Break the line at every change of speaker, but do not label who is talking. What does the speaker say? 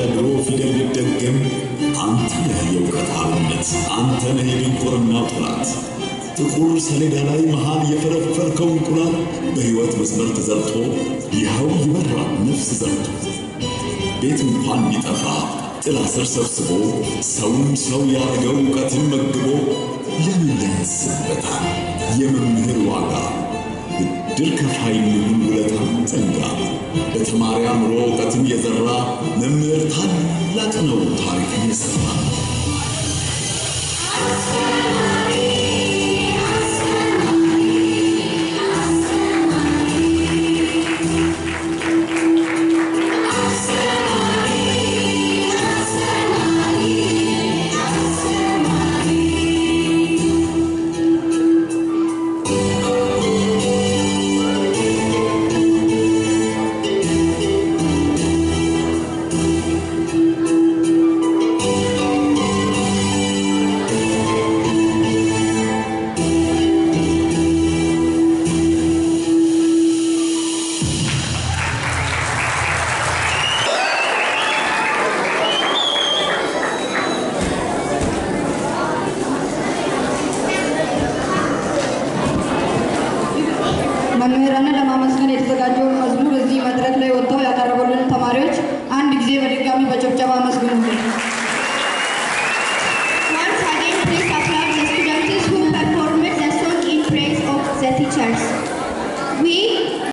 ተነግሮ ፊደል ቢደገም አንተ ነህ የእውቀት አብነት አንተ ነህ የድንቁርና ጥላት ጥቁር ሰሌዳ ላይ መሃል የፈረፈርከው እንቁላል በሕይወት መስመር ተዘርቶ ይኸው ይበራል ነፍስ ዘርቶ ቤት እንኳን ቢጠፋ ጥላ ስር ሰብስቦ ሰውን ሰው ያደረገው እውቀትን መግቦ ለምን ያንስበታል የመምህር ዋጋ ድር ከፋይ ልሁን ውለታን ጸንጋ በተማሪ አምሮ እውቀትን የዘራ መምህር ታላቅ ነው ታሪክን የሰራ